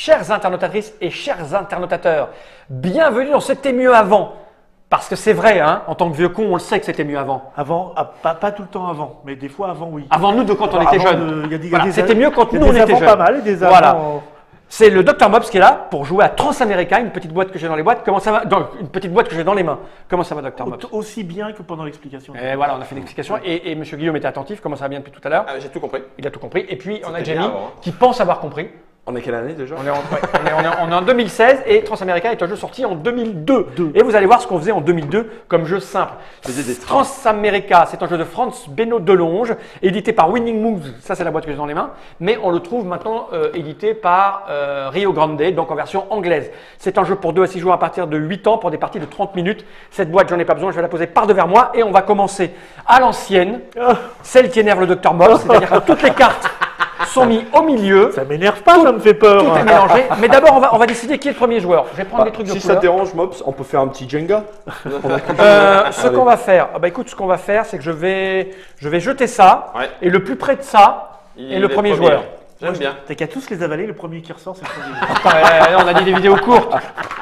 Chères internautatrices et chers internautateurs, bienvenue dans C'était mieux avant. Parce que c'est vrai, hein, en tant que vieux con, on le sait que c'était mieux avant. Avant, pas tout le temps avant, mais des fois avant, oui. Avant nous, quand on était jeunes. Voilà, c'était mieux quand nous, on était jeunes. était jeunes. Pas mal et des avant. Voilà. C'est le Dr Mops qui est là pour jouer à Transamerica, une petite boîte que j'ai dans les boîtes. Comment ça va? Une petite boîte que j'ai dans les mains. Comment ça va, Dr Mops? Aussi bien que pendant l'explication. Et voilà, on a fait une explication. Et Monsieur Guillaume était attentif. Comment ça va bien depuis tout à l'heure? J'ai tout compris. Il a tout compris. Et puis on a C'était Jamie bien avant, hein. qui pense avoir compris. On est quelle année déjà? On est en 2016 et Transamerica est un jeu sorti en 2002. Et vous allez voir ce qu'on faisait en 2002 comme jeu simple. Transamerica, c'est un jeu de Franz Beno Delonge, édité par Winning Moves, ça c'est la boîte que j'ai dans les mains, mais on le trouve maintenant édité par Rio Grande, donc en version anglaise. C'est un jeu pour 2 à 6 joueurs à partir de 8 ans pour des parties de 30 minutes. Cette boîte, j'en ai pas besoin, je vais la poser par devers moi et on va commencer à l'ancienne, celle qui énerve le Dr Mops, c'est-à-dire que toutes les cartes sont mises au milieu. Ça m'énerve pas, ça me fait peur. Tout est mélangé. Mais d'abord, on va décider qui est le premier joueur. Je vais prendre des trucs de Si couleur. ça te dérange, Mops, on peut faire un petit Jenga. Ce qu'on va faire, écoute, ce qu'on va faire, c'est que je vais jeter ça. Ouais. Et le plus près de ça est le premier joueur. J'aime bien. T'as qu'à tous les avaler, le premier qui ressort, c'est le premier. Putain, on a dit des vidéos courtes.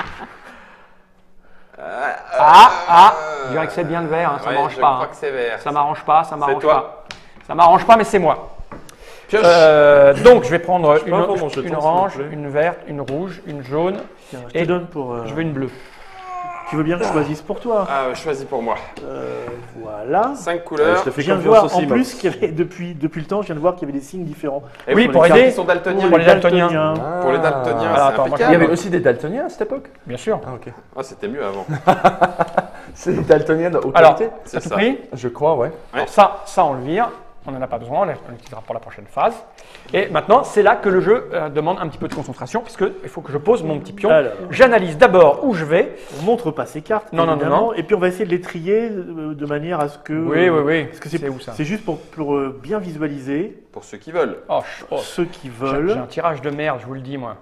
Je dirais que c'est bien le vert, hein, ça m'arrange je pas. crois que c'est vert. Ça m'arrange pas, ça m'arrange toi. pas. Ça m'arrange pas, mais c'est moi. Pioche. Donc, je vais prendre peux avoir mon jeton, une s'il orange, vous plaît une verte, une rouge, une jaune. Tiens, je te Et donne pour. je veux une bleue. Tu veux bien que je choisisse pour toi? Choisis pour moi. Voilà. 5 couleurs. je te fais Je viens de confiance voir aussi, en Mops. plus qu'il y avait depuis le temps, je viens de voir qu'il y avait des signes différents. Et Oui, pour pour les cartes aider. qui sont daltoniens. Pour les daltoniens. Pour les daltoniens, Alors, c'est attends, moi, Il y impeccable. avait aussi des daltoniens à cette époque? Bien sûr. Ah, ok. Ah, c'était mieux avant. C'est des daltoniens de haute Alors, qualité? t'as tout ça. pris? Je crois, ouais. Alors ça, on le vire. On n'en a pas besoin, on l'utilisera pour la prochaine phase. Et maintenant, c'est là que le jeu demande un petit peu de concentration, puisqu'il faut que je pose mon petit pion. Alors. J'analyse d'abord où je vais. On montre pas ces cartes. Non, évidemment, non. Et puis on va essayer de les trier de manière à ce que. Oui. Parce que C'est où ça? c'est juste pour bien visualiser Pour ceux qui veulent. Oh, ceux qui j'ai veulent. un tirage de merde, je vous le dis, moi.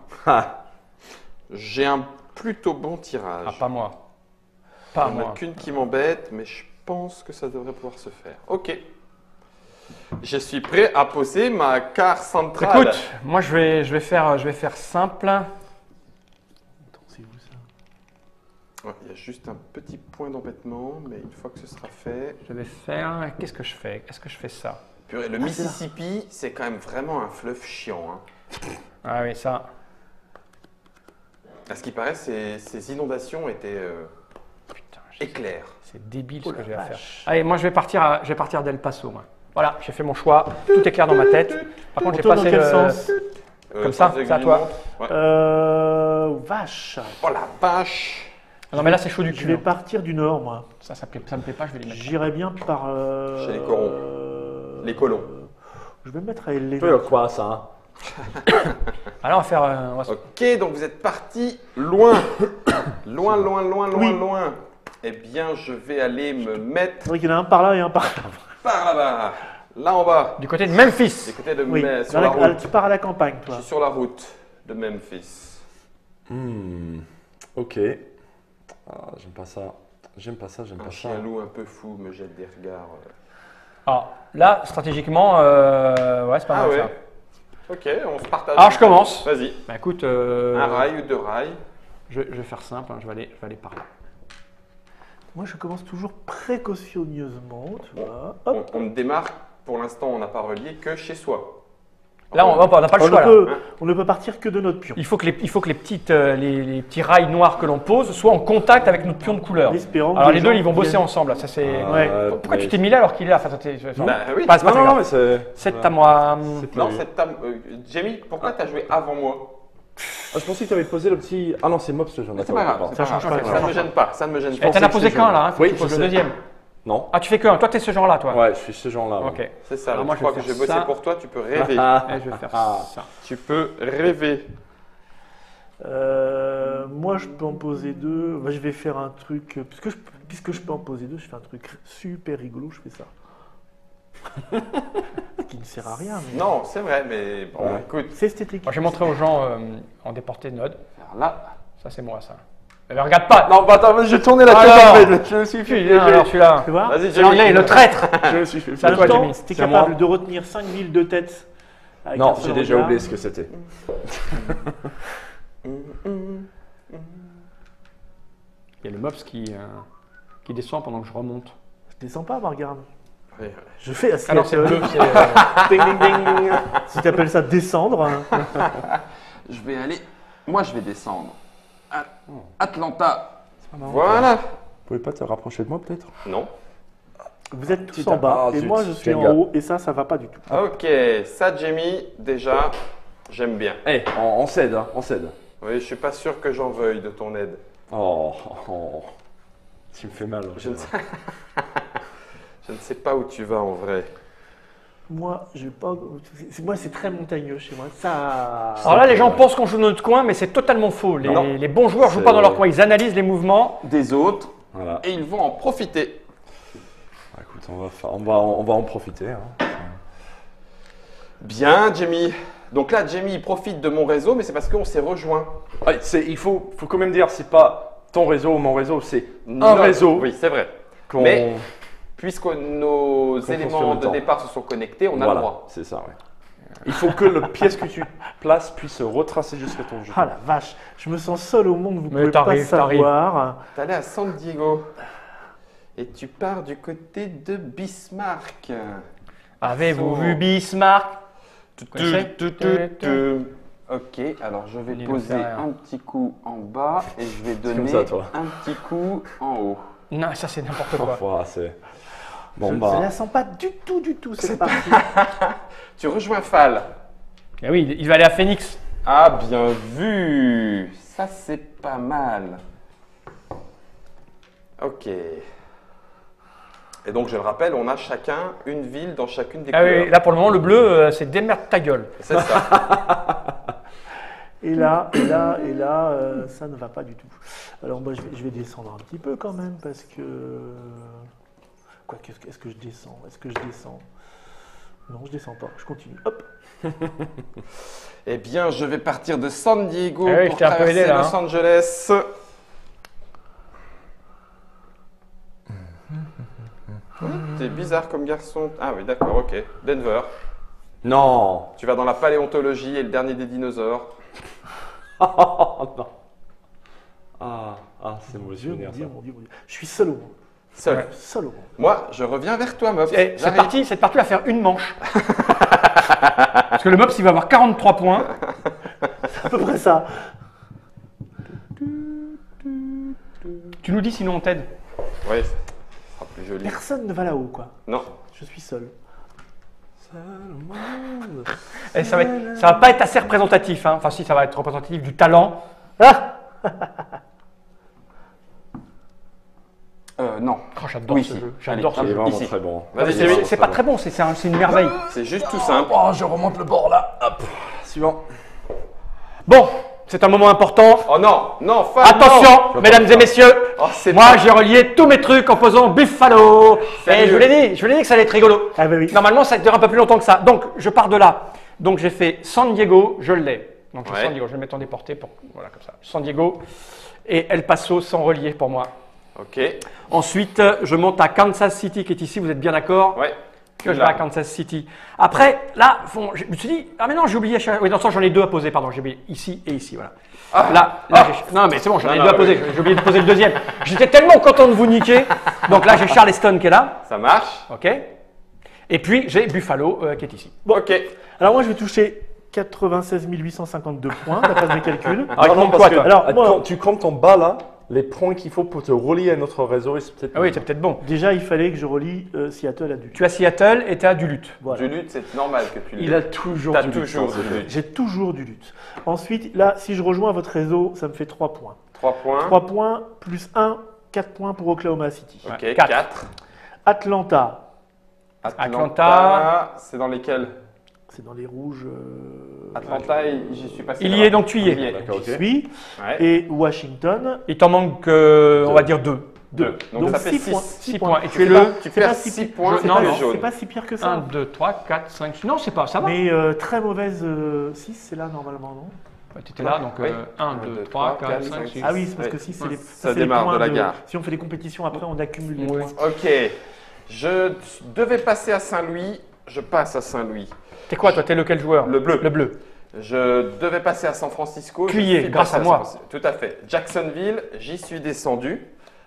J'ai un plutôt bon tirage. Ah, pas moi. Il Pas n'y en a moi. qu'une qui m'embête, mais je pense que ça devrait pouvoir se faire. Ok. Je suis prêt à poser ma carte centrale. Écoute, moi je vais faire simple. Attends, c'est où ça? Ouais, il y a juste un petit point d'embêtement, mais une fois que ce sera fait. Je vais faire. Qu'est-ce que je fais? Est-ce que je fais ça? Purée, le Mississippi, c'est quand même vraiment un fleuve chiant. Hein. Ah oui, ça. À ce qui paraît, ces inondations étaient Putain, éclairs. c'est débile ce Oh que la j'ai à faire. vache. Allez, moi je vais partir d'El Paso. Moi. Voilà, j'ai fait mon choix. Tout est clair dans ma tête. Par contre, On j'ai tourne dans passé quel le. sens? Comme ça, sans c'est à aiguille toi. montre. Ouais. Vache. Oh la vache! Non, mais là c'est chaud du Je cul. vais hein. partir du nord, moi. Ça me plaît pas, je vais les mettre. J'irai bien par. Chez les corons. Les colons. Je vais me mettre à Elena. Tu peux quoi, ça, hein? Alors on va faire. On va se- Ok, donc vous êtes parti loin. Loin. Oui. Eh bien, je vais aller me mettre C'est vrai qu'il y en a un par là et un par là. par là-bas. Là en bas. Du côté de Memphis. Du côté de Oui. sur la route. Tu pars à la campagne, Je toi. suis sur la route de Memphis. Ok. Ah, j'aime pas ça. J'aime pas ça. Un chien loup un peu fou me jette des regards. Alors là, stratégiquement, ouais, c'est pas Ah mal ouais. ça. Ok, on se partage. Alors je commence. Vas-y. Bah écoute, Un rail ou deux rails. je vais faire simple, hein, je vais aller par là. Moi, je commence toujours précautionneusement, tu vois. On, Hop. on ne démarre, pour l'instant, on n'a pas relié que chez soi. Là, on n'a pas le On choix. ne, Là. peut, on ne peut partir que de notre pion. Il faut que les petits rails noirs que l'on pose soient en contact avec notre pion de couleur. En espérant Alors que les deux, gens ils vont bosser viennent. ensemble. Là. Ça c'est. Ouais. Pourquoi tu t'es mis là alors qu'il est là? Enfin, Bah oui. Pas, c'est pas très grave. mais c'est. C'est à moi. Non, cette table. Jamie, pourquoi t'as joué avant moi? Ah, je pensais que tu avais posé le petit. Ah non, c'est Mops, j'en ai C'est pas grave, Ça change pas, ça ne me gêne pas, ça ne me gêne Et pas. t'en as posé qu'un là, hein, faut Oui, que tu poses je le sais. deuxième. Non. Ah, tu fais qu'un. Toi, t'es ce genre-là, toi. Ouais, je suis ce genre-là. ouais. Ok. C'est ça, Alors donc moi, je je crois vais que j'ai faire bossé ça. pour toi, tu peux rêver. Et je vais faire Ah. ça. Tu peux rêver. Moi, je peux en poser deux. Moi, je vais faire un truc. Puisque je peux en poser deux, je fais un truc super rigolo. Je fais ça. Qui ne sert à rien. Mais Non, c'est vrai, mais bon, Ouais. écoute. c'est esthétique. Moi, j'ai montré aux gens en déporté de node. Alors là, ça c'est moi ça. Mais regarde pas. Non, bah attends, je tournais la Alors. tête en fait. Je me suis fait. Alors celui-là. Tu vois Vas-y, C'est l'anglais, Jamie. le traître. Je me suis fait. C'est à En toi, même temps, Jamie. si t'es C'est à capable moi. de retenir 5 villes de tête. avec Non, un seul j'ai déjà regard. oublié ce que c'était. Mops qui descend pendant que je remonte. Je descends pas, Margarde. Oui. Je fais la Alors c'est Seattle. bleu, c'est. Ding, ding, ding. Si tu appelles ça descendre, hein. Je vais aller. Moi, je vais descendre. Atlanta. Voilà. Vous pouvez pas te rapprocher de moi peut-être? Non. Vous êtes tous Putain, en bas ah, et zut, moi je suis en Jenga. haut et ça va pas du tout. Ok, ça, Jamie, déjà, j'aime bien. Eh, on cède, hein, on cède. Oui, je suis pas sûr que j'en veuille de ton aide. Oh, tu me fais mal. Je ne sais... je ne sais pas où tu vas en vrai. Moi, je vais pas. Moi, c'est très montagneux chez moi. Ça. Alors là, les gens pensent qu'on joue dans notre coin, mais c'est totalement faux. Non. Les bons joueurs jouent pas dans leur coin, ils analysent les mouvements. Des autres. Voilà. Et ils vont en profiter. Bah, écoute, on va en profiter. Hein. Bien, Jamie. Donc là, Jamie, il profite de mon réseau, mais c'est parce qu'on s'est rejoints. Ah, il faut quand même dire, c'est pas ton réseau ou mon réseau, c'est un Non. réseau. Oui, c'est vrai. qu'on- Mais- Puisque nos fonctionne éléments le de temps. départ se sont connectés, on a Voilà, le droit. c'est ça, ouais. Il faut que la pièce que tu places puisse se retracer jusqu'à ton jeu. Ah la vache, je me sens seul au monde, vous Mais pouvez pas t'arrives. savoir. T'es allé à San Diego. Et tu pars du côté de Bismarck. Avez-vous vu Bismarck? connaissez Ok, alors je vais Ni poser le faire. un petit coup en bas et je vais comme donner ça, toi. un petit coup en haut. Non, ça c'est n'importe quoi. Voilà, c'est... Bon, Je bah... ne la sens pas du tout, c'est parti. Tu rejoins Fall. Ah oui, il va aller à Phoenix. Ah, bien vu. Ça, c'est pas mal. Ok. Et donc, je le rappelle, on a chacun une ville dans chacune des Ah couleurs. oui, là pour le moment, le bleu, c'est démerde ta gueule. C'est ça. Et là, ça ne va pas du tout. Alors moi, je vais descendre un petit peu quand même parce que... Quoi, est-ce que je descends? Non, je descends pas, je continue. Hop. Eh bien, je vais partir de San Diego Ah oui, je pour t'ai un peu traverser aidé, là, Los Angeles. T'es bizarre comme garçon. Ah oui, d'accord, ok. Denver. Non. Tu vas dans la paléontologie et le dernier des dinosaures. Non. Ah, c'est mauvais Dieu, souvenir, mon ça. Dieu, mon Dieu, mon Dieu. Je suis seul au monde. Seul. Ouais. Seul au monde. Moi, je reviens vers toi, meuf. Eh, J'arrive. cette partie va faire une manche. Parce que le Mops, il va avoir 43 points. C'est à peu près ça. Tu nous dis sinon on t'aide. Oui, ça sera plus joli. Personne ne va là-haut, quoi. Non. Je suis seul. Et ça va pas être assez représentatif. Hein. Enfin si, ça va être représentatif du talent. Non. Oh, j'adore Oui, ce si. jeu. J'adore Allez, ce Il est jeu. vraiment Ici. très bon. Vas-y, C'est Jamie. c'est pas très bon, c'est une merveille. C'est juste tout simple. Oh, je remonte le bord là. Hop. Suivant. Bon, c'est un moment important. Oh non, non, Fall, Attention, non. mesdames et messieurs. Oh, c'est Moi, pas- j'ai relié tous mes trucs en faisant Buffalo. Salut. Et je vous l'ai dit que ça allait être rigolo. Ah bah oui. Normalement, ça dure un peu plus longtemps que ça. Donc, je pars de là. Donc, j'ai fait San Diego, je l'ai. Donc, Ouais. San Diego, je vais le mettre en déporté pour voilà comme ça. San Diego et El Paso sans relier pour moi. Ok. Ensuite, je monte à Kansas City qui est ici. Vous êtes bien d'accord? Ouais. Que je vais à Kansas City. Après, là, je me suis dit, ah mais non, j'ai oublié. Oui, dans le sens, j'en ai deux à poser, pardon. J'ai oublié ici et ici, voilà. Non, mais c'est bon, j'en ai Non, deux à non, poser. J'ai oublié de poser le deuxième. J'étais tellement content de vous niquer. Donc là, j'ai Charleston qui est là, Ça marche. ok. Et puis j'ai Buffalo qui est ici. Ok. Alors moi, je vais toucher 96 852 points, d'après mes calculs. Alors, il non, compte parce quoi, que toi? Alors, moi- quand tu comptes en bas là, les points qu'il faut pour te relier à notre réseau, c'est peut-être. Ah oui, c'est peut-être bon. Déjà, il fallait que je relie Seattle à Duluth. Tu as Seattle et tu as Duluth. Voilà. Du lutte, c'est normal que tu Il l'aies. a toujours. T'as du toujours licence, du lutte. J'ai toujours Duluth. Ensuite, là, si je rejoins votre réseau, ça me fait 3 points. 3 points. 3 points plus 1, 4 points pour Oklahoma City. Ok, Ouais, 4. Atlanta, Atlanta. C'est dans lesquels? c'est dans les rouges. Atlanta, j'y suis passé. Il y là-bas. est, donc tu y es. Il y est. D'accord, J'y ok. suis. Ouais. Et Washington, Il t'en manque, on va dire deux. 2. Donc, ça fait 6 6 points. 6 points. Et tu es C'est le pas- Tu c'est perds pas 6 si- points, non, c'est non, jaune. C'est pas si pire que 1, ça. 2, 3, 4, 5. Non, c'est pas, ça va. Mais très mauvaise 6, c'est là normalement, non? Tu étais là, donc Oui. 1, 2, 3, 4, 5, 6. Ah oui, c'est parce que Oui. 6, c'est les, Ça c'est les démarre points de la gare. Si on fait des compétitions après, on accumule les Oui. points. Ok. Je devais passer à Saint-Louis. Je passe à Saint-Louis. T'es quoi, toi? T'es lequel joueur? Le bleu. Le bleu. Je devais passer à San Francisco. Tu y Je es, suis grâce passé à moi. Tout à fait. Jacksonville, j'y suis descendu.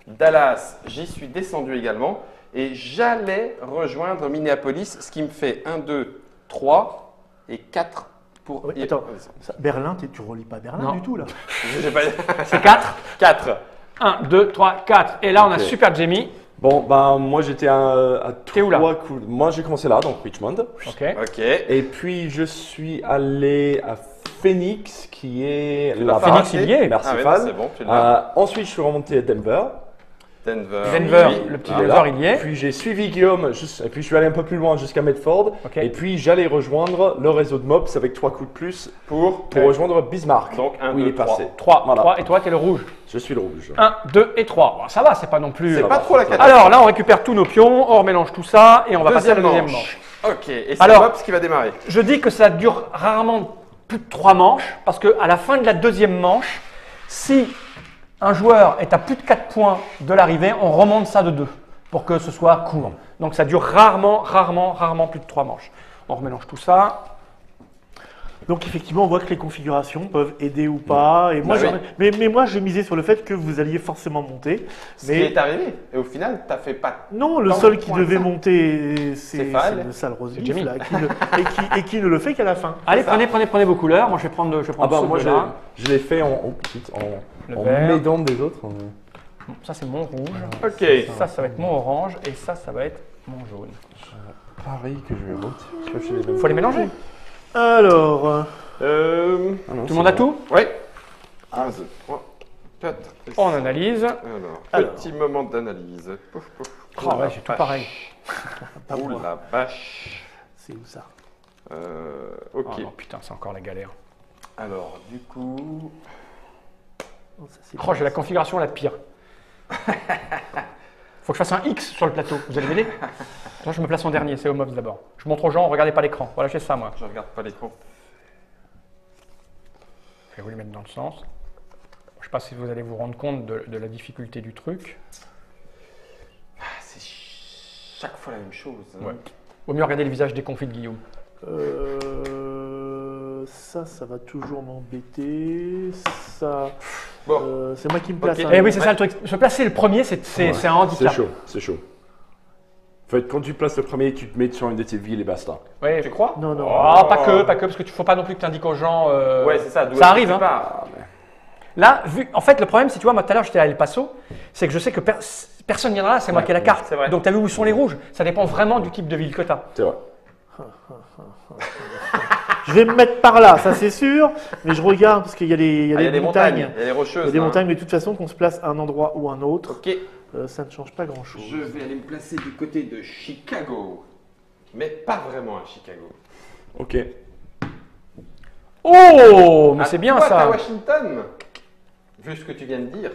Dallas, j'y suis descendu également. Et j'allais rejoindre Minneapolis, ce qui me fait 1, 2, 3 et 4 pour... Oui, attends, Berlin, tu relis pas Berlin Non. du tout là. J'ai pas... C'est 4. 4. 1, 2, 3, 4. Et là, on a Ok. Super Jamie. Bon, ben moi j'étais à T'es où, là? 3 coups. Moi j'ai commencé là, donc Richmond. Ok. Ok. Et puis je suis allé à Phoenix, qui est Tu l'as là-bas. pas Phoenix, raté? il y est. Merci Ah ouais, Fal. c'est bon, tu l'as. Ensuite je suis remonté à Denver. Denver. Denver, oui. le petit Ah, Denver, Là. il y est. Puis j'ai suivi Guillaume, et puis je suis allé un peu plus loin jusqu'à Medford. Ok. Et puis j'allais rejoindre le réseau de Mops avec 3 coups de plus pour rejoindre Bismarck. Donc, un, où il deux, est passé. 3. Voilà. 3. Et toi, t'es le rouge. Je suis le rouge. 1, 2 et 3. Bon, ça va, c'est pas non plus. C'est Ça pas va, trop la ça va. catastrophe. Alors là, on récupère tous nos pions, on remélange tout ça et on va passer à la deuxième manche. Ok, et c'est Alors- Mops qui va démarrer. Je dis que ça dure rarement plus de 3 manches parce qu'à la fin de la deuxième manche, si un joueur est à plus de 4 points de l'arrivée, on remonte ça de 2 pour que ce soit court. Donc ça dure rarement plus de 3 manches. On remélange tout ça. Donc effectivement, on voit que les configurations peuvent aider ou pas. Et moi, Bah oui. mais moi, j'ai misé sur le fait que vous alliez forcément monter. Ce qui Mais est arrivé. Et au final, t'as fait pas. non, le Tant seul de qui points devait que ça. monter, C'est c'est Fal. le sale rose C'est vif, Jamie. là, et qui ne le fait qu'à la fin. Allez, ça. prenez vos couleurs. Moi, je vais prendre Ah bah ceux moi de là. je l'ai fait Le en vert. m'aidant des autres. Ça, c'est mon rouge. Ok. Ça va être mon orange. Et ça va être mon jaune. Pareil que je vais voter. Il faut les mélanger. Alors, Ah non, Tout le c'est monde a bon. tout? Ouais. 1, 2, 3, 4. On analyse. Alors, petit moment d'analyse. Pouf, pouf. Oh ouais, j'ai tout pareil. pas Oh moi. la vache. C'est où ça? Ok. Oh non, putain, c'est encore la galère. Alors, du coup. Oh, ça, c'est Oh, j'ai la configuration la pire. Faut que je fasse un X sur le plateau. Vous allez m'aider? Moi, je me place en dernier, c'est au Mobs d'abord. Je montre aux gens, regardez pas l'écran. Voilà, j'ai ça, moi. Je regarde pas l'écran. Je vais vous les mettre dans le sens. Je sais pas si vous allez vous rendre compte de la difficulté du truc. Ah, c'est chaque fois la même chose. hein. Ouais. Vaut mieux regarder le visage déconfit de Guillaume. Ça va toujours m'embêter. Ça, Bon. c'est moi qui me place. Ok. hein. Eh oui, c'est ça le truc. Se placer le premier, c'est un C'est handicap. chaud, c'est chaud. En fait, quand tu places le premier, tu te mets sur une de tes villes et basta. Ouais. Tu crois? Non, non. Oh, pas que, parce que tu faut pas non plus que tu indiques aux gens. Ouais, c'est ça. Ça arrive, hein. Pas. Là, en fait, le problème, c'est, tu vois, moi tout à l'heure, j'étais à El Paso, c'est que je sais que personne viendra là, c'est moi qui ai la carte. c'est vrai. Donc, tu as vu où sont les rouges? Ça dépend vraiment du type de ville que tu as. C'est vrai. Je vais me mettre par là, ça c'est sûr. Mais je regarde parce qu'il y a des, Ah, il y a des montagnes. montagnes. Il y a des rocheuses. Il y a des là, hein. montagnes, mais de toute façon, qu'on se place à un endroit ou un autre, Ok. ça ne change pas grand-chose. Je vais aller me placer du côté de Chicago. Mais pas vraiment à Chicago. Ok. Oh, mais Ah, c'est bien toi, t'es à ça. Washington. Vu ce que tu viens de dire.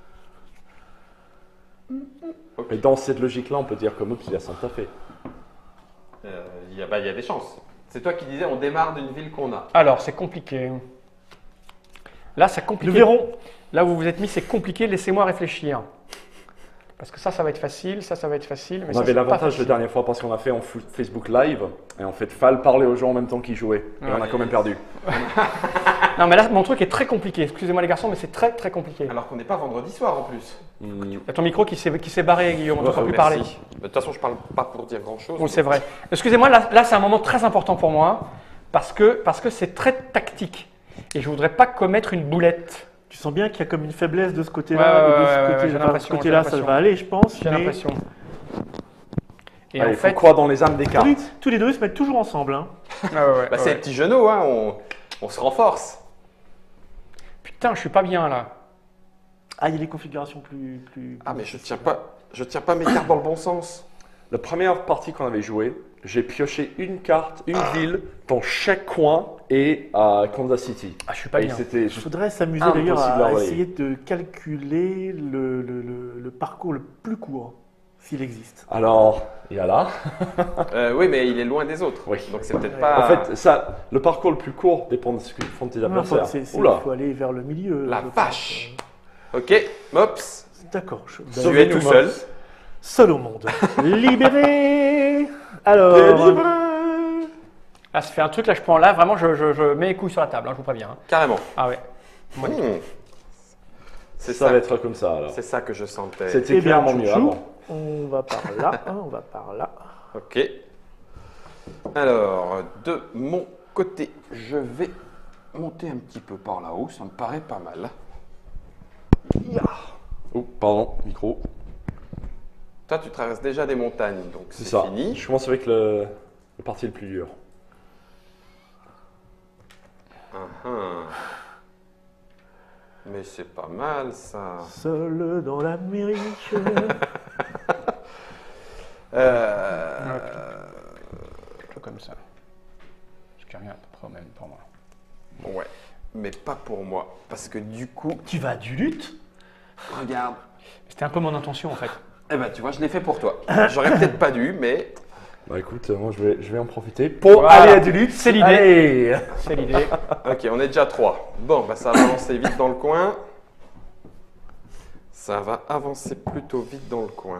Mais dans cette logique-là, on peut dire que Mops il a Santa Fe. Il y a des chances. C'est toi qui disais on démarre d'une ville qu'on a. Alors, c'est compliqué. Là, c'est compliqué. Nous verrons. Là où vous vous êtes mis, c'est compliqué. Laissez-moi réfléchir. Parce que ça va être facile. Ça va être facile. Mais On ça, avait c'est pas l'avantage la facile. dernière fois parce qu'on a fait en Facebook Live et en fait, Fal parlait aux gens en même temps qu'ils jouaient. Et on a Ouais. quand même perdu. Non, mais là, mon truc est très compliqué. Excusez-moi les garçons, mais c'est très très compliqué. Alors qu'on n'est pas vendredi soir en plus. Il y a ton micro qui s'est barré, Guillaume. On ne Ouais, peut plus Merci. parler. De toute façon, je parle pas pour dire grand chose. Oui, c'est vrai. Excusez-moi, là c'est un moment très important pour moi parce que c'est très tactique et je voudrais pas commettre une boulette. Tu sens bien qu'il y a comme une faiblesse de ce Ouais, côté-là. ouais, et de ouais, ce ouais, côté- j'ai enfin, l'impression, ce côté-là, j'ai ça l'impression. va aller, je pense. J'ai mais l'impression. Et Allez, en il faut fait, croire dans les âmes des cartes. tous les deux se mettent toujours ensemble. Hein. Bah, c'est les petits genoux, hein. On se renforce. putain, je suis pas bien là. Ah, il y a des configurations plus. Ah, mais je tiens pas mes cartes dans le bon sens. La première partie qu'on avait joué, j'ai pioché une carte, une ville dans chaque coin et à Kansas City. Ah, je suis pas Et bien. c'était Il faudrait s'amuser Impossible d'ailleurs à à envoyer. essayer de calculer le parcours le plus court, s'il existe. Alors, il y a là. Oui, mais il est loin des autres. Oui. Donc c'est peut-être Ouais. pas. En fait, ça, le parcours le plus court dépend de ce que font tes Non, adversaires. Il Oula. faut aller vers le milieu. La je pense. vache. Ok, Mops, D'accord. tu es Sauvez-nous, tout seul. Mops. Seul au monde. Libéré. Alors. Là, ça fait un truc là, je prends là, vraiment, je mets les couilles sur la table, hein, je vous préviens. Hein. Carrément. Ah ouais. Hmm. Ça va être comme ça alors. C'est ça que je sentais. C'était Eh bien, clairement mieux chouchou, avant. on va par là, on va par là. Ok. Alors, de mon côté, je vais monter un petit peu par là-haut. Ça me paraît pas mal. Oh, pardon, micro. Toi, tu traverses déjà des montagnes, donc C'est c'est ça. fini. Je commence avec le parti le plus dur. Uhum. Mais c'est pas mal, ça. Seul dans l'Amérique. Euh, Comme ça. Ce qui revient à peu près au même pour moi. Ouais, mais pas pour moi. Parce que du coup, Tu vas du lutte? regarde. C'était un peu mon intention en fait. Eh ben, tu vois, je l'ai fait pour toi. J'aurais peut-être pas dû, mais Bah écoute, moi je vais en profiter pour Voilà. aller à du lutte. C'est l'idée. Allez. C'est l'idée. ok, on est déjà 3. Bon, bah ça va avancer vite dans le coin. Ça va avancer plutôt vite dans le coin.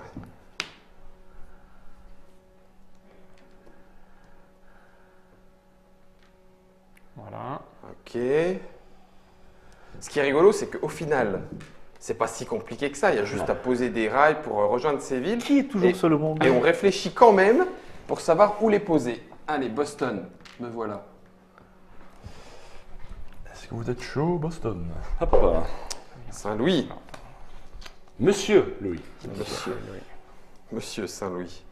Voilà. Ok. Ce qui est rigolo, c'est qu'au final, c'est pas si compliqué que ça. Il y a juste à poser des rails pour rejoindre ces villes. Qui est toujours Et- seul au monde? Et on réfléchit quand même pour savoir où les poser. Allez, Boston, me voilà. Est-ce que vous êtes chaud, Boston? Hop. Saint-Louis. Monsieur Louis. Monsieur Saint-Louis.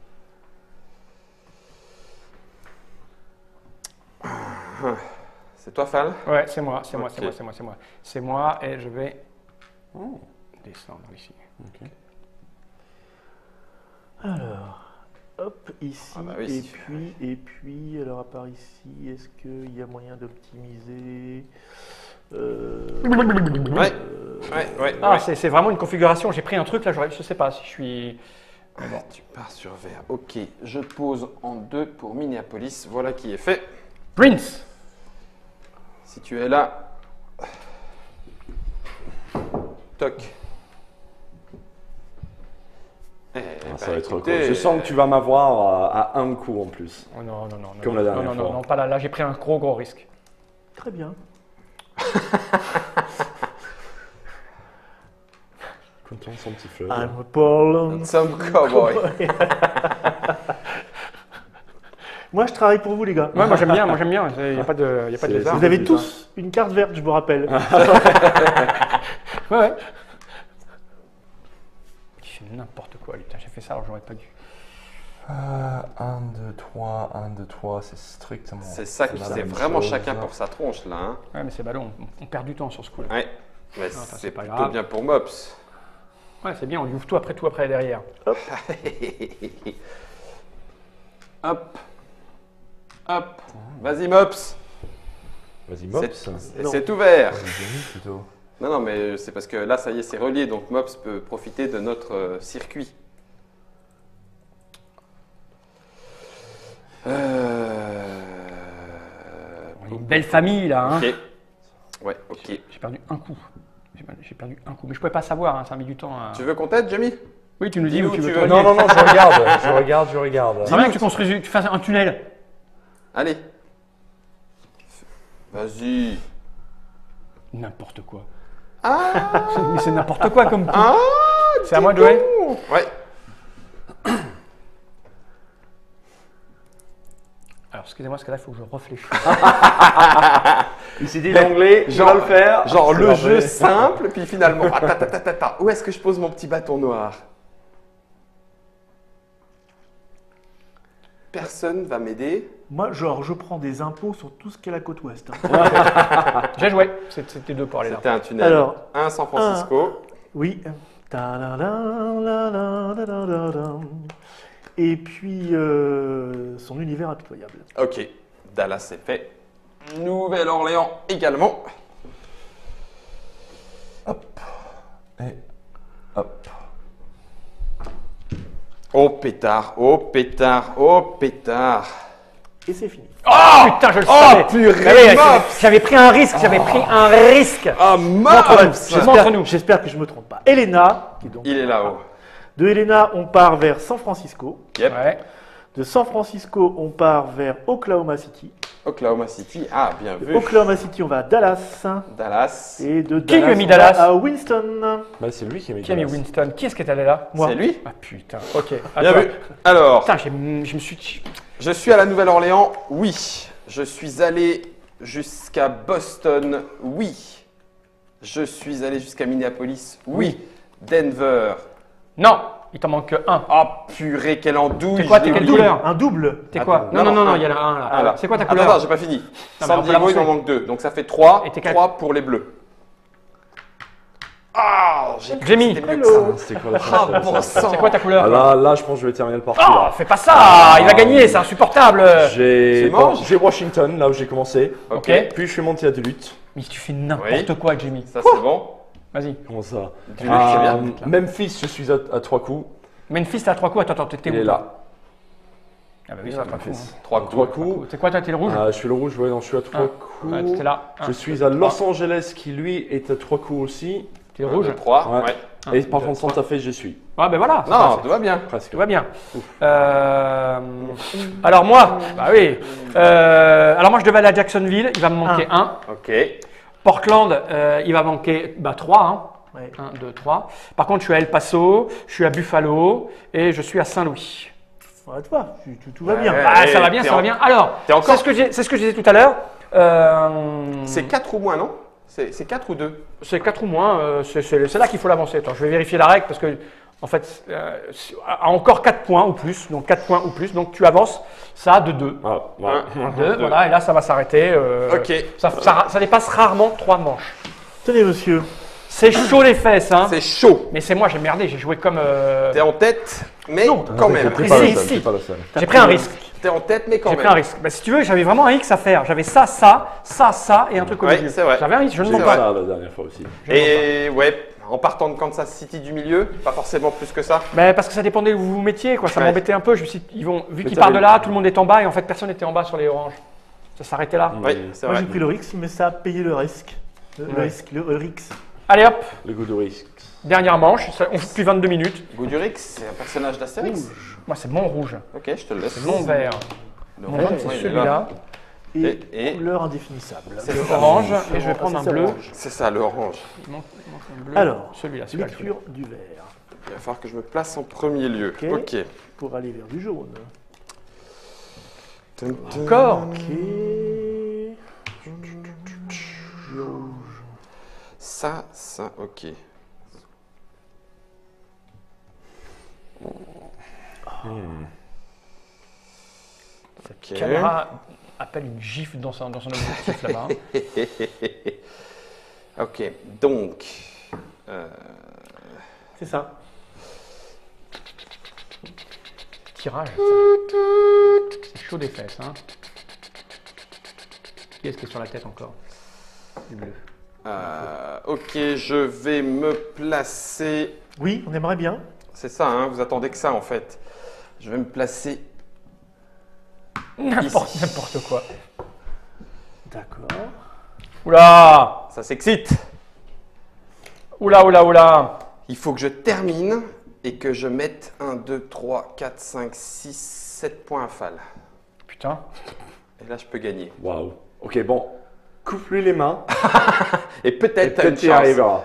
C'est toi, Fal? Ouais, c'est moi, c'est moi, Ok. c'est moi, c'est moi, c'est moi. C'est moi et je vais descendre ici. Alors, hop, ici, Ah bah oui, et puis, alors à part ici, est-ce qu'il y a moyen d'optimiser Ouais. Ouais. Ah, c'est vraiment une configuration. J'ai pris un truc là, je sais pas si je suis. Mais bon. Tu pars sur vert. Ok, je pose en 2 pour Minneapolis. Voilà qui est fait. Prince. Si tu es là. Toc. Eh Ça ben, va être écoutez, cool. Je sens que tu vas m'avoir à un coup en plus. Oh non, non, non, non. Comme la dernière non, non, fois. non, non, pas là. Là, j'ai pris un gros risque. Très bien. Content son petit fleuve. I'm a Paul. Some cowboy. Moi, je travaille pour vous, les gars. Ouais, moi j'aime bien, Il n'y a pas de, y a pas de C'est- lézard. Vous avez bizarre. tous une carte verte, je vous rappelle. Ouais, ouais. Il fait n'importe quoi, lui. Putain, j'ai fait ça alors j'aurais pas dû. 1, 2, 3, 1, 2, 3, c'est strictement. C'est ça qui la c'est même vraiment chose. chacun pour sa tronche là. Hein. Ouais, mais c'est ballon. On perd du temps sur ce coup-là. Ouais. Mais enfin, c'est c'est pas plutôt grave. bien pour Mops. Ouais, c'est bien. On lui ouvre tout après derrière. Hop. Hop. Vas-y Mops. Vas-y, Mops. C'est ouvert. Vas-y, plutôt. Non, non, mais c'est parce que là, ça y est, c'est relié, donc Mops peut profiter de notre circuit. On est une belle famille là. Hein. Ok. Ouais, ok. J'ai perdu un coup. J'ai perdu un coup. Mais je pouvais pas savoir. Hein. Ça a mis du temps. À... Tu veux qu'on t'aide, Jamie? Oui, tu nous dis Dis où où tu tu veux. veux. te Non, relier. non, non, je regarde. C'est bien que tu construises, tu fasses un tunnel. Allez. Vas-y. N'importe quoi. Ah, Mais c'est n'importe quoi comme coup. ah C'est à moi de jouer. Ouais. Alors, excusez-moi, parce que là, il faut que je réfléchisse. Il s'est dit l'anglais, je vais le faire. Genre C'est le parfait. jeu simple, puis finalement, attends, où est-ce que je pose mon petit bâton noir? Personne va m'aider. Moi, genre, je prends des impôts sur tout ce qu'est la côte ouest. Hein. J'ai joué. C'était deux pour aller là. C'était un tunnel. Alors, un San Francisco. Oui. Ta-da-da-da-da-da-da-da. Et puis, son univers impitoyable. Ok, Dallas c'est fait. Nouvelle-Orléans également. Et hop. Oh pétard, oh pétard, oh pétard. Et c'est fini. Oh putain, je le savais. purée, Eh, Mops. J'avais pris un risque. Ah Mops. Montre-nous. J'espère que je ne me trompe pas. Elena, qui est donc Il est là-haut. de Elena, on part vers San Francisco. Yep. Ouais. De San Francisco, on part vers Oklahoma City. Oklahoma City. Ah, bien vu. Oklahoma City, on va à Dallas. Dallas. Et de Qui lui a Dallas, mis on va Dallas à Winston. Bah, c'est lui qui a mis Qui a mis Dallas. Winston? Qui est-ce qui est allé là? Moi. C'est lui. Ah putain. Ok. à Bien toi. vu. Alors, Putain, je me suis. je suis à la Nouvelle-Orléans. Oui. Je suis allé jusqu'à Boston. Oui. Je suis allé jusqu'à Minneapolis. Oui. Denver. Non, il t'en manque un. Ah, purée, quelle andouille. C'est quoi, je t'es l'ai quelle oublié. couleur? Un double. T'es quoi? Attends, Non, non, il y en a un là. Ah, là. C'est quoi ta Attends, couleur? attends, j'ai pas fini. mais San on peut Diego, il m'en l'avancer. manque 2. Donc ça fait 3. Et t'es quel- 3 pour les bleus. Ah, j'ai cru que Jamie. c'était mieux que ça. C'était quoi la Ah, bon sang. C'est quoi ta couleur? Là, je pense que je vais terminer le parti. Oh, là. fais pas ça! Il va gagner, c'est insupportable! J'ai C'est bon, mange. j'ai Washington, là où j'ai commencé. Ok. Ok. Puis je suis monté à Duluth. Mais tu fais n'importe Oui. quoi, Jimmy. Ça, c'est bon. Vas-y. Comment ça Duluth, c'est bien. Memphis, je suis à 3 coups. Memphis, t'as 3 coups. Attends, t'es Il où? est toi là. Ah bah oui, ça va pas fou. Memphis. 3 3 coups. coups. C'est quoi, toi, t'es le rouge? Je suis le rouge, ouais, non, je suis à 3 coups. Ouais, t'es là. Je suis à Los Angeles qui lui est à 3 coups aussi. T'es rouge? 3. Ouais. Ouais. Et par contre Santa Fe, j'y suis. Ah ben voilà. ça Non, passe. tout va bien. Presque. Tout va bien. Alors moi, bah oui. Alors moi, je devais aller à Jacksonville. Il va me manquer un. Ok. Portland, il va manquer 3. Hein. Ouais. 1, 2, 3. Par contre, je suis à El Paso, je suis à Buffalo et je suis à Saint-Louis. Ouais, toi, tout va bien. Ouais. Ah, Et ça va bien, t'es ça va en- bien. Alors, t'es encore- c'est ce que je disais tout à l'heure. C'est 4 ou moins, non? C'est 4 ou 2? C'est 4 ou moins. C'est là qu'il faut l'avancer. Attends, je vais vérifier la règle parce que, en fait, à encore 4 points ou plus. Donc 4 points ou plus. Donc tu avances ça de 2. Ah, ouais. 2, voilà, et là ça va s'arrêter. Ok. Ça dépasse rarement 3 manches. Tenez, monsieur. C'est chaud les fesses, hein. C'est chaud. Mais c'est moi, j'ai merdé, j'ai joué comme. T'es en tête, mais Non, quand même. T'es Si, pas la si. seule, t'es pas la seule. J'ai pris un risque. T'es en tête, mais quand J'ai même. pris un risque. Bah, si tu veux, j'avais vraiment un X à faire. J'avais ça et un truc au Ouais, milieu. c'est vrai. J'avais un risque, je ne C'est mens C'est vrai. pas. ça la dernière fois aussi. Et ouais, en partant de Kansas City du milieu, pas forcément plus que ça. Mais parce que ça dépendait où vous vous mettiez, quoi. Ça Ouais. m'embêtait un peu. Je me suis dit, vu Mais qu'ils t'avais- partent de là, tout le monde est en bas et en fait personne n'était en bas sur les oranges. Ça s'arrêtait là. Oui, c'est Moi, vrai. j'ai pris le risque, mais ça a payé le risque. Le Ouais. risque, le risque. Allez hop, Le goût de risque. dernière manche. On joue depuis 22 minutes. Goudurix, c'est un personnage d'Astérix. Moi, c'est mon rouge. Ok, je te le laisse. C'est mon vert. Le Mon rouge, jaune, c'est ouais, il est celui-là. là. Et, Et- couleur indéfinissable. C'est Le ça. orange. Et je vais Ah, prendre un c'est bleu. orange. C'est ça, le orange. Il manque un bleu. Alors, Celui-là, celui-là. lecture du vert. Il va falloir que je me place en premier lieu. Ok. Ok. Pour aller vers du jaune. Tum, tum. Encore. Ok. Rouge. Ça, ok. Ok. Caméra appelle une gifle dans son objectif là-bas. Ok, donc. C'est ça. Tirage. ça. C'est chaud des fesses. Hein. Qui est-ce qui est sur la tête encore? Du bleu. Ok, je vais me placer. Oui, on aimerait bien. C'est ça, hein, vous attendez que ça en fait. Je vais me placer. N'importe quoi. D'accord. Oula! Ça s'excite. Oula, oula, oula! Il faut que je termine et que je mette 1, 2, 3, 4, 5, 6, 7 points à Fall. Putain. Et là, je peux gagner. Waouh. Ok, bon. Coupe-lui les mains. Et Et peut-être t'as peut-être une tu y chance. arriveras.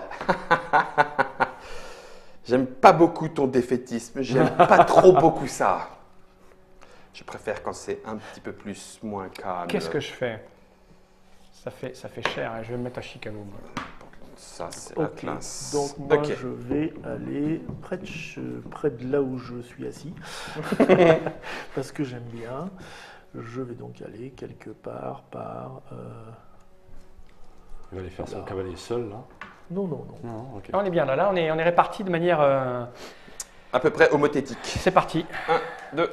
J'aime pas beaucoup ton défaitisme. J'aime pas trop beaucoup ça. Je préfère quand c'est un petit peu plus moins calme. Qu'est-ce que je fais? Ça fait cher, hein. Je vais me mettre à Chicago. moi. Ça, c'est la Ok. classe. Donc moi, Ok. je vais aller près de là où je suis assis. Parce que j'aime bien. Je vais donc aller quelque part par... Il va aller faire son cavalier seul, là. Non, non, non. Non, ok. Là, on est bien, là on est répartis de manière... À peu près homothétique. C'est parti. 1, 2.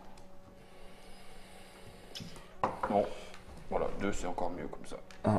Bon. Voilà, 2, c'est encore mieux comme ça.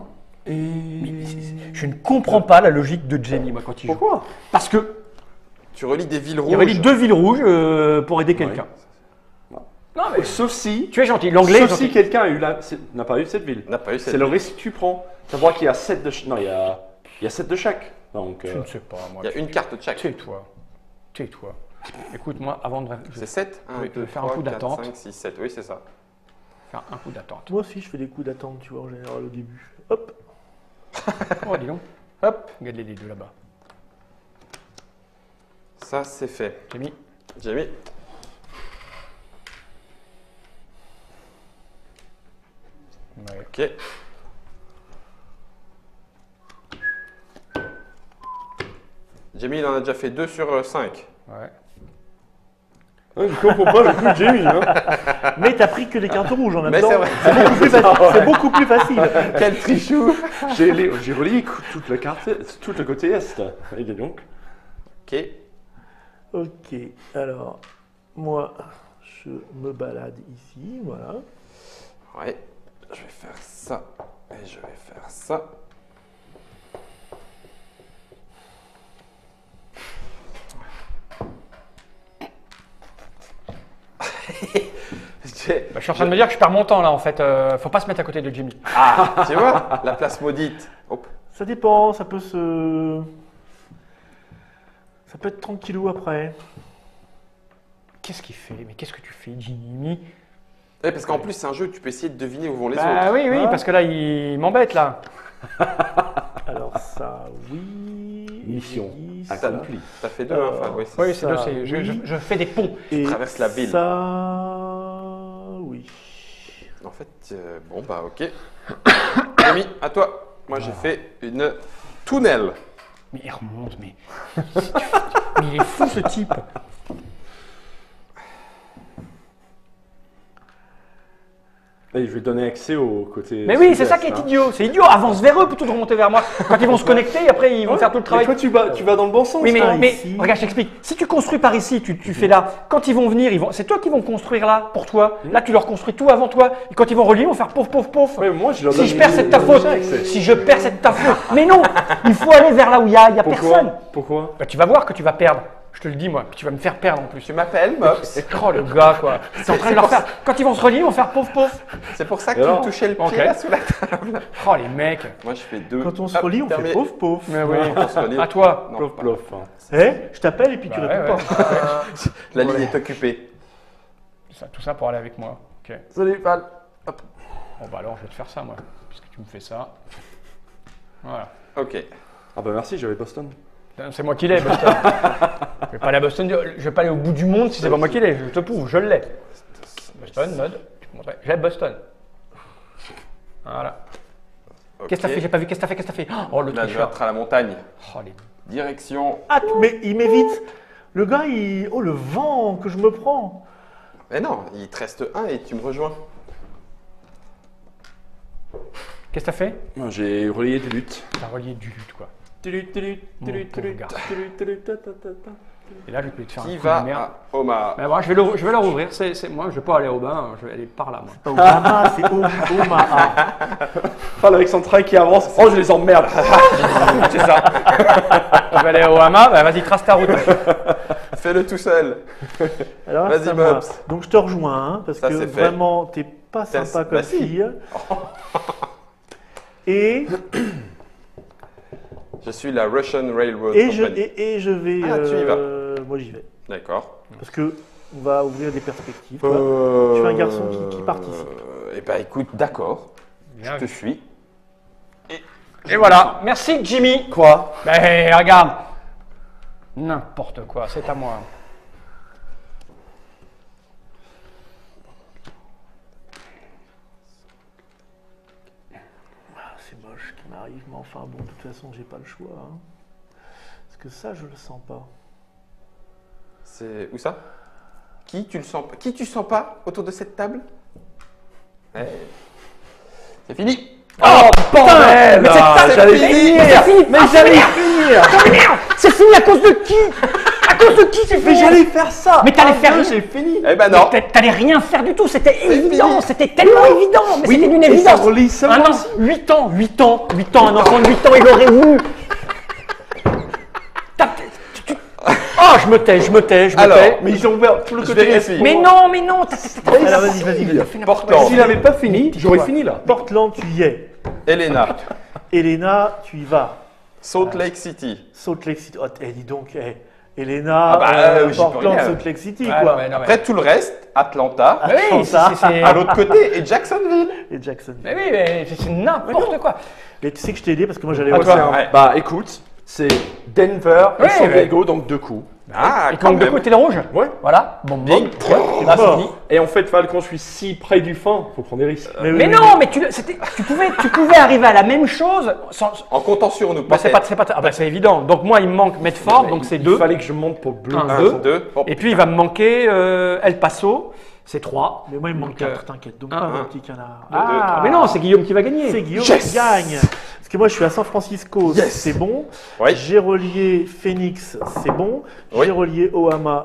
Je ne comprends pas la logique de Jamie, moi, quand il joue. Pourquoi? Parce que Tu relis des villes rouges. il relie 2 villes rouges pour aider quelqu'un. Non, mais Sauf si... tu es gentil. L'anglais est Sauf gentil. si quelqu'un a eu n'a pas eu cette ville. N'a pas eu cette C'est le ville. risque que tu prends. Savoir qu'il y a 7 de chaque. Non, il y a 7 de chaque. Donc, Je ne sais pas, moi. Il y a une carte de chaque. Tais-toi. Tais-toi. Écoute, moi, avant de C'est 7 Je vais faire un coup d'attente. 5, 6, 7. Oui, c'est ça. faire un coup d'attente. Moi aussi, je fais des coups d'attente, tu vois, en général, au début. Hop. Oh, dis donc. Hop. Regarde les deux là-bas. Ça, c'est fait. J'ai mis. J'ai mis. Ouais. Ok. Jamie, il en a déjà fait 2 sur 5. Ouais. Je comprends pas le coup de Jamie. Hein. Mais t'as pris que les cartes rouges en même Mais temps. c'est vrai. C'est beaucoup plus facile. Quel trichou. J'ai relié toute la carte, tout le côté est. Et donc. Ok. Ok, alors, moi, je me balade ici, voilà. Ouais. Je vais faire ça. Et je vais faire ça. Bah, je suis en train de me dire que je perds mon temps là en fait. Faut pas se mettre à côté de Jimmy. Ah, tu vois, la place maudite. Hop. Ça dépend, ça peut se... Ça peut être tranquillou après. Qu'est-ce qu'il fait? Mais qu'est-ce que tu fais, Jimmy? Parce qu'en plus, c'est un jeu, tu peux essayer de deviner où vont les Bah autres. oui, Ah. parce que là, il m'embête là. Alors ça, oui. Mission et accomplie. T'as fait 2, enfin, oui. Oui, c'est Ça, deux, c'est- je fais des ponts. Et traverse la ville. Ça, oui. En fait, bon, bah, ok. Jamie, à toi. Moi, j'ai fait une tunnel. Mais il remonte, mais. Mais il est fou ce type. Et je vais donner accès au côté. Mais oui, c'est ça sud-est, qui est hein. idiot. C'est idiot. Avance vers eux plutôt que de remonter vers moi. Quand ils vont se connecter, après ils vont faire tout le Mais travail. toi, tu vas dans le bon sens. Oui, par mais ici. regarde, je t'explique. Si tu construis par ici, tu fais là. Quand ils vont venir, c'est toi qui vont construire là pour toi. Là, tu leur construis tout avant toi. Et quand ils vont relier, ils vont faire pouf, pouf, pouf. Ouais, moi, je leur Si donne je perds, c'est de ta faute. accès. Si je perds, c'est de ta faute. Mais non, il faut aller vers là où il y a personne. Pourquoi Bah, tu vas voir que tu vas perdre. Je te le dis, moi. Puis tu vas me faire perdre en plus. Tu m'appelles, Mops. Oh, le gars, quoi. C'est en train de leur faire. Quand ils vont se relier, ils vont faire pouf, pouf. C'est pour ça que Et tu alors me touchais le pied Ok. là sous la table. Oh, les mecs. Moi, je fais 2. Quand on se relie, on fait pauvre, pauvre. Mais oui. On se relie. À toi. Non, Plof, pas. plof. hein. Eh, je t'appelle et puis tu Bah, réponds ouais, pas. La ligne est occupée. Tout ça pour aller avec moi. Ok. Salut, Val. Bon, bah alors, je vais te faire ça, moi. Puisque tu me fais ça. Voilà. Ok. Ah bah merci, j'avais Boston. C'est moi qui l'ai, Boston. Je vais pas aller à Boston, je vais pas aller au bout du monde si c'est pas moi qui l'ai. Je te prouve, je l'ai. Boston, mode, tu peux montrer. J'ai Boston. Voilà. Ok. Qu'est-ce que t'as fait? J'ai pas vu. Qu'est-ce que t'as fait? Oh, le Là, je vais tricheur. être à la montagne. Oh, les... Direction. Ah, mais il m'évite. Le gars, il... Oh, le vent que je me prends. Mais non, il te reste un et tu me rejoins. Qu'est-ce que t'as fait? Moi, j'ai relayé des luttes. T'as relié du lutte, quoi. Mon pauvre gars. Et là, je vais te faire Qui un coup va de merde. à Omaha? Mais moi, je vais le rouvrir. Moi, je vais pas aller au bain. Je vais aller par là, moi. Obama, c'est Omaha. Enfin, avec son train qui avance. Oh, je les emmerde. C'est ça. Je vais aller au Hama. Bah, vas-y, trace ta route. Fais-le tout seul. Alors, Vas-y, c'est à moi. Bobs. Donc, je te rejoins, hein, parce Ça, que c'est fait. vraiment, t'es pas T'es- sympa bah, comme si. fille. Et, Je suis la Russian Railroad et, je, Company. et je vais... Ah, tu y vas. Moi, j'y vais. D'accord. Parce que on va ouvrir des perspectives. tu vois. Je suis un garçon qui participe. Eh ben, écoute, d'accord. Bien Je te suis. Et voilà. Merci, Jimmy. Quoi? Ben, regarde. N'importe quoi. C'est à moi. Ah, c'est moche ce qui m'arrive, mais enfin bon, de toute façon, j'ai pas le choix. hein. Parce que ça, je le sens pas. C'est où ça? Qui tu le sens pas? Qui tu sens pas autour de cette table? Eh, c'est fini. Oh, bordel! Mais c'est pas J'allais fini. finir! C'est fini. Mais j'allais finir! Oh, merde. C'est fini à cause de qui? À cause de qui c'est fini? Mais j'allais faire ça! Mais t'allais faire rien, rien. j'ai fini! Eh ben non. T'allais rien faire du tout, c'était évident, fini. c'était tellement évident, mais c'était d'une et ça évidence. relie seulement Un an, 8 ans, un enfant de 8 ans, il aurait voulu. Oh, je me tais. Alors, Mais ils ont ouvert tout le Je côté vérifie. Mais non, Alors, vas-y. Portland. S'il n'avait pas fini, j'aurais fini là. Portland, tu y es. Elena. Elena, tu y vas. Salt Lake City. Salt Lake City. Oh, dis donc, Elena, j'y peux Portland, rien. Salt Lake City, Ah, quoi. non, mais- non, mais- Après, tout le reste, Atlanta, Oui, c'est- à l'autre côté, et Jacksonville. Et Jackson. Mais oui, mais c'est n'importe quoi. Mais tu sais que je t'ai aidé parce que moi j'allais À voir toi. ça. Ouais. Bah écoute, c'est Denver et Ouais, San ouais. Diego, donc 2 coups. Ah, Et quand donc, de même. côté de rouge. Ouais. Voilà. Bon, bon. Bing. Là, c'est mort. fini. Et en fait, Val, quand je suis si près du fin, faut prendre des risques. oui, Mais oui, non, mais tu pouvais arriver à la même chose sans. En comptant sur nous, Bon, c'est peut-être. pas, ah bah, c'est évident. Donc moi, il me manque Medford, donc c'est Il 2. fallait que je monte pour bleu. Un, Un, deux. deux. Oh, Et puis il va me manquer El Paso, c'est 3. Mais moi il me manque Donc, 4, t'inquiète. Donc un, pas un. mon petit canard. Ah, mais non, c'est Guillaume qui va gagner. C'est Guillaume Yes. qui gagne. Parce que moi je suis à San Francisco, Yes. c'est bon. Oui. J'ai relié Phoenix, c'est bon. Oui. J'ai relié Obama,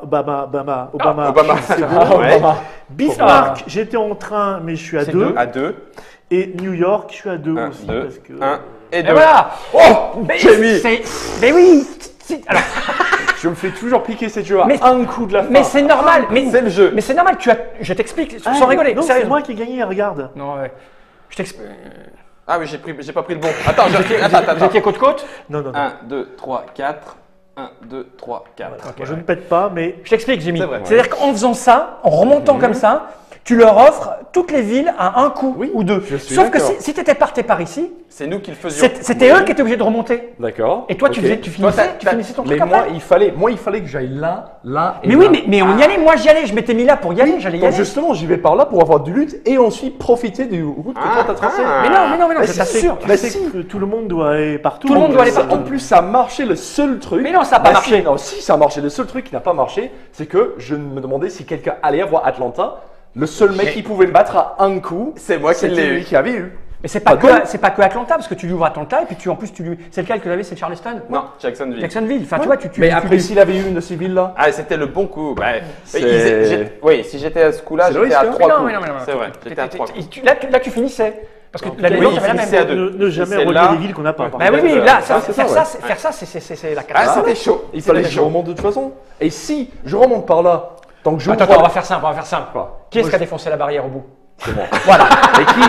Obama. c'est bon. Ouais. Bismarck, j'étais en train, mais je suis à C'est 2. À 2. Et New York, je suis à 2 1, aussi. 2, Parce que... 1 et Et 2. voilà. Oh, Mais Jamie. Mais oui. Alors, Je me fais toujours piquer ces jeux à Mais- un coup de la fin. mais c'est normal. C'est le jeu. Mais c'est normal. Je t'explique Ah, sans rigoler. Non, c'est sérieusement. moi qui ai gagné, regarde. Non, ouais. Je t'explique. Ah oui, j'ai pas pris le bon. Attends, attends. Vous étiez côte-côte. Non, non, non. 1, 2, 3, 4. 1, 2, 3, 4. Moi, je ne pète pas, mais Je t'explique, Jimmy. C'est vrai. C'est-à-dire qu'en faisant ça, en remontant comme ça, tu leur offres toutes les villes à un coup ou deux. je suis Sauf que d'accord. si tu étais parté par ici, C'est nous qui le faisions. c'était eux qui étaient obligés de remonter. D'accord. Et toi, Ok. tu finissais ton Mais truc moi, après. il fallait que j'aille là, là et Mais là. oui, mais on y allait. Moi, j'y allais. Je m'étais mis là pour y aller. J'allais y Donc aller. justement, j'y vais par là pour avoir du lutte et ensuite profiter du route que toi t'as tracé. Mais non, Mais je c'est t'assure. sûr. tu Bah sais si. que tout le monde doit aller partout. Tout le monde doit aller Ça, partout. En plus, ça a marché. Le seul truc. Mais non, ça a pas Bah marché. si, non, si, ça a marché. Le seul truc qui n'a pas marché, c'est que je me demandais si quelqu'un allait avoir Atlanta. Le seul mec qui pouvait me battre à un coup, C'est moi qui c'était l'ai lui eu. qui avait eu. Mais c'est pas Pas que Atlanta, parce que tu lui ouvres Atlanta et puis en plus c'est lequel que tu avais, c'est Charleston. Non, Jacksonville. Jacksonville. Enfin, tu vois, Mais après, s'il avait eu une de ces villes-là. Ah, c'était le bon coup. Bah, C'est- oui, si j'étais à ce coup-là, C'est le j'étais à risque, hein. 3 non, coups. mais non. C'est vrai, j'étais à 3 coups. Là, tu finissais. Parce que En tout l'année cas, dernière, oui, t'avais la il finissait à même. deux. Ne jamais C'est relier là. les villes qu'on n'a pas. par Bah contre. oui, là, c'est ça, faire ça, c'est la Ah, catastrophe. c'était chaud. Il fallait que C'était je chaud. remonte de toute façon. Et si je remonte par là, tant que je Attends, on va faire simple, Quoi Qui est-ce qui a défoncé la barrière au bout? C'est moi. Voilà. Et qui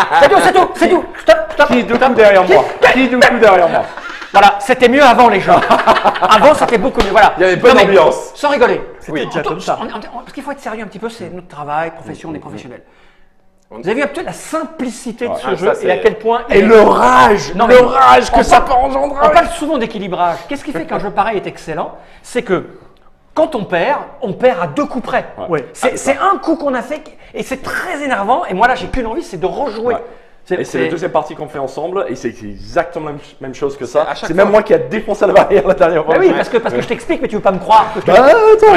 C'est tout. Stop. est deux coups derrière moi Qui est deux coups derrière moi Voilà, c'était mieux avant les gens. Avant, c'était beaucoup mieux. Voilà. Il y avait bonne Non, mais ambiance. Sans rigoler. C'était déjà comme ça. Parce qu'il faut être sérieux un petit peu, c'est notre travail, profession, on est professionnels. Vous avez vu un peu la simplicité de ce Ah, jeu ça, c'est- et à quel point. Et le rage Non, Le mais- rage que on ça parle- peut engendrer On parle souvent d'équilibrage. Qu'est-ce qui fait qu'un jeu pareil est excellent? C'est que quand on perd à deux coups près. Ouais. C'est un coup qu'on a fait et c'est très énervant. Et moi là, j'ai qu'une envie, c'est de rejouer. Ouais. Et c'est la deuxième partie qu'on fait ensemble et c'est exactement la même chose que C'est à ça. chaque C'est même fois. moi qui a défoncé la barrière la dernière fois. Bah oui, parce que je t'explique, mais tu veux pas me croire. Que je te- Bah, attends. Ouais,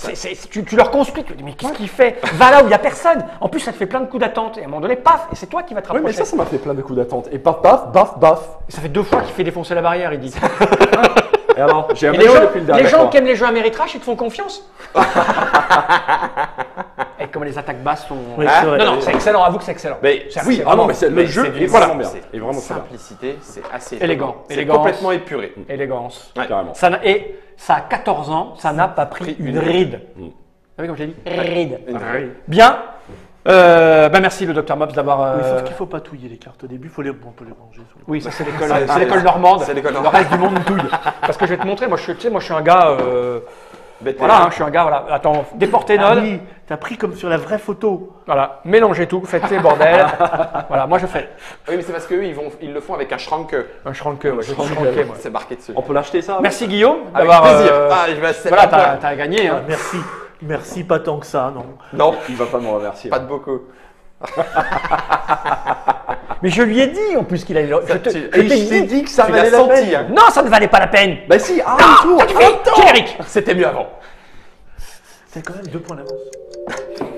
tu leur construis, tu te dis mais qu'est-ce qu'il fait? Va là où il n'y a personne. En plus, ça te fait plein de coups d'attente. Et à un moment donné, paf, et c'est toi qui vas te Oui, rapprocher. mais ça m'a fait plein de coups d'attente. Et paf, paf, baf, baf. Ça fait 2 fois qu'il fait défoncer la barrière, il dit. Et alors, j'ai Et un les gens, depuis le dernier les gens fois. qui aiment les jeux Ameritrash, ils te font confiance. Et comme les attaques basses sont. Oui, Ah, c'est vrai. Non, non, c'est excellent, avoue que c'est excellent. Mais C'est Oui, c'est ah non, vraiment mais le jeu c'est est du vraiment simple, bien. c'est Et vraiment très bien. Simplicité, c'est assez Élégant, étonnant. C'est élégance. complètement épuré. élégance. Ouais. Carrément. Et ça a 14 ans, ça n'a pas pris une ride. Vous savez comme j'ai dit? Ride. Bien. Merci le docteur Mobs d'avoir. Oui, sauf qu'il ne faut pas touiller les cartes au début, on peut les ranger. Sous le... Oui, ça c'est l'école normande. C'est l'école Le reste du monde touille. Parce que je vais te montrer, moi je suis un gars. Bête. Voilà, je suis un gars. Voilà. Attends, déportez Ah Nod. oui, t'as pris comme sur la vraie photo. Voilà, mélangez tout, faites ces bordels. Voilà, moi je fais Oui, mais c'est parce qu'eux, ils le font avec un schrank. un schranke. Ouais, je suis Schranke. schranké, moi. C'est marqué dessus. On peut l'acheter ça Merci Guillaume Avec d'avoir. plaisir. Ah, je vais accepter. Voilà, t'as gagné. Ah, Hein. merci. Merci, pas tant que ça, non. Non, Il va pas me remercier. pas de beaucoup. Mais je lui ai dit en plus qu'il allait. Je te- tu- je t'ai je t'ai dit. dit que ça Tu valait l'as la senti, peine. hein. Non, ça ne valait pas la peine. Bah si, un tour. Ça suffit. Générique. C'était mieux avant. C'est quand même 2 points d'avance.